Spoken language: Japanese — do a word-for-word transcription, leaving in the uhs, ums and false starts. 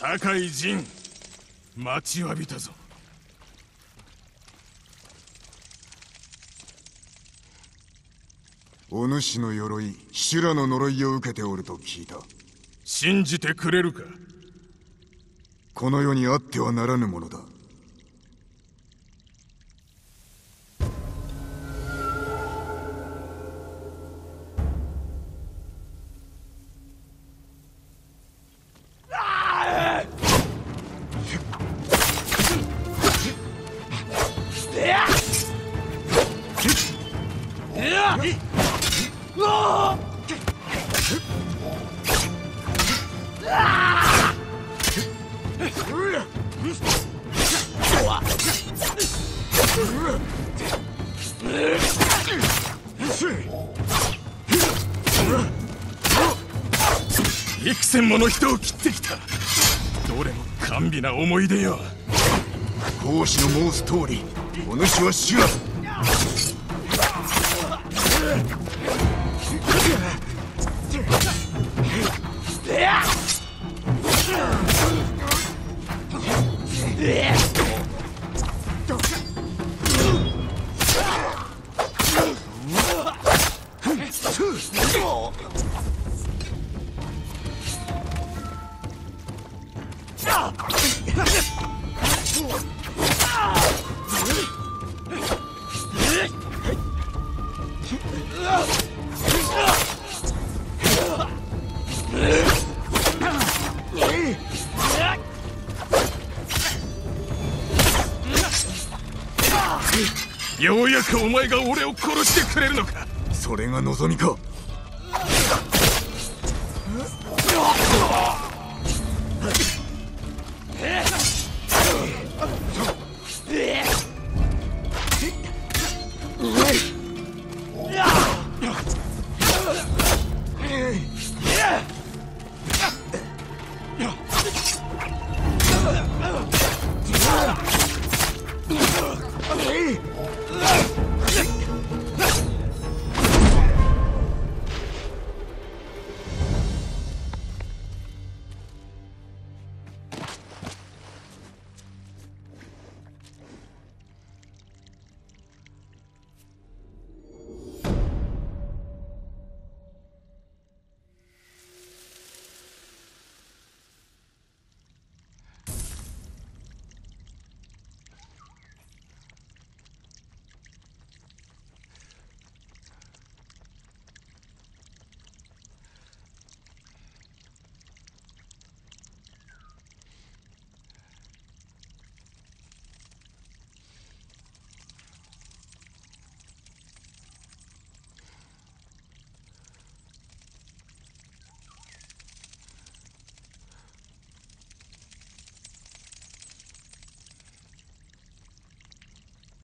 酒井陣、待ちわびたぞ。 お主の鎧、修羅の呪いを受けておると聞いた。 信じてくれるか。 この世にあってはならぬものだ。 幾千もの人を切ってきた。どれも甘美な思い出よ。 孔子の申す通り、お主は修羅。 ようやくお前が俺を殺してくれるのか。 それが望みか。